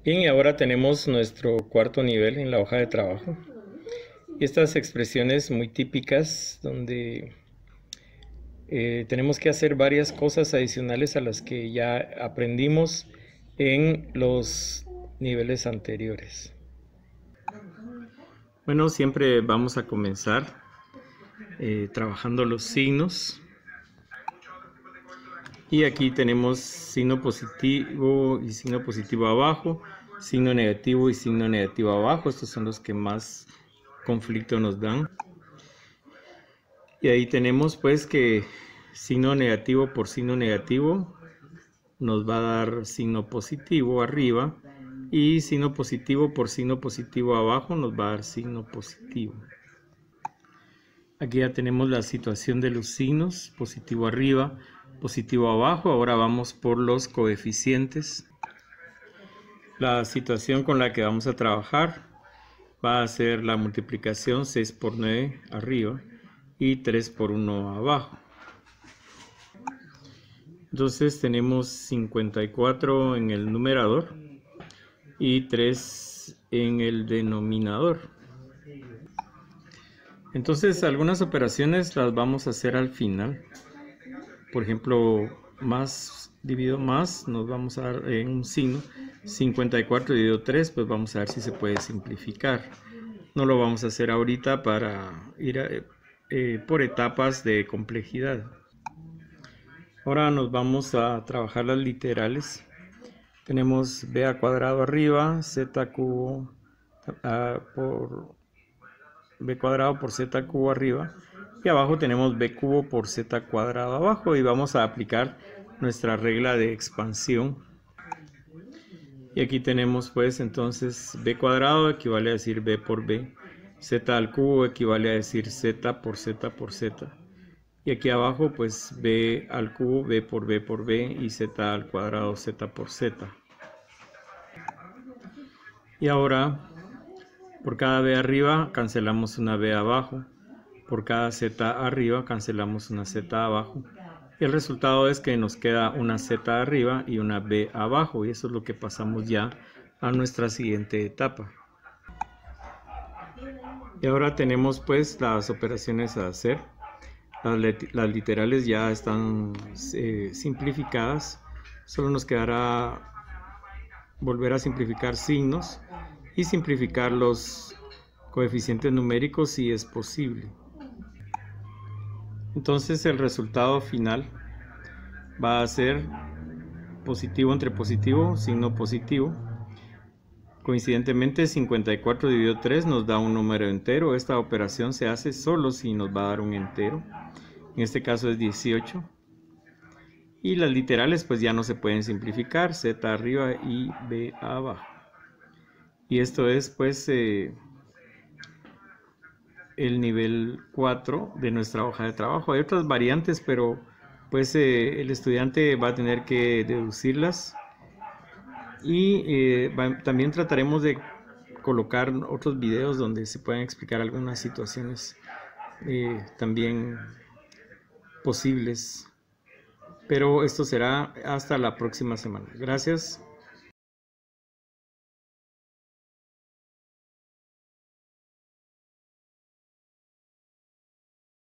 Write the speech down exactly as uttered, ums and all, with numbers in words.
Bien, y ahora tenemos nuestro cuarto nivel en la hoja de trabajo. Y estas expresiones muy típicas donde eh, tenemos que hacer varias cosas adicionales a las que ya aprendimos en los niveles anteriores. Bueno, siempre vamos a comenzar eh, trabajando los signos. Y aquí tenemos signo positivo y signo positivo abajo, signo negativo y signo negativo abajo. Estos son los que más conflicto nos dan. Y ahí tenemos pues que signo negativo por signo negativo nos va a dar signo positivo arriba, y signo positivo por signo positivo abajo nos va a dar signo positivo. Aquí ya tenemos la situación de los signos, positivo arriba, positivo abajo. Ahora vamos por los coeficientes. La situación con la que vamos a trabajar va a ser la multiplicación seis por nueve arriba y tres por uno abajo. Entonces tenemos cincuenta y cuatro en el numerador y tres en el denominador. Entonces algunas operaciones las vamos a hacer al final. Por ejemplo, más dividido más, nos vamos a dar en un signo. cincuenta y cuatro dividido tres, pues vamos a ver si se puede simplificar. No lo vamos a hacer ahorita para ir a, eh, por etapas de complejidad. Ahora nos vamos a trabajar las literales. Tenemos b al cuadrado arriba, z cubo uh, por b cuadrado por z cubo arriba, y abajo tenemos b cubo por z cuadrado abajo, y vamos a aplicar nuestra regla de expansión. Y aquí tenemos pues entonces b cuadrado equivale a decir b por b, z al cubo equivale a decir z por z por z, y aquí abajo pues b al cubo, b por b por b, y z al cuadrado, z por z. Y ahora por cada b arriba cancelamos una b abajo, por cada z arriba cancelamos una z abajo, y el resultado es que nos queda una z arriba y una b abajo, y eso es lo que pasamos ya a nuestra siguiente etapa. Y ahora tenemos pues las operaciones a hacer. Las, las literales ya están eh, simplificadas, solo nos quedará volver a simplificar signos y simplificar los coeficientes numéricos si es posible. Entonces el resultado final va a ser positivo entre positivo, signo positivo. Coincidentemente cincuenta y cuatro dividido tres nos da un número entero. Esta operación se hace solo si nos va a dar un entero. En este caso es dieciocho. Y las literales pues ya no se pueden simplificar, z arriba y b abajo. Y esto es pues eh, el nivel cuatro de nuestra hoja de trabajo. Hay otras variantes, pero pues eh, el estudiante va a tener que deducirlas. Y eh, va, también trataremos de colocar otros videos donde se puedan explicar algunas situaciones eh, también posibles. Pero esto será hasta la próxima semana. Gracias.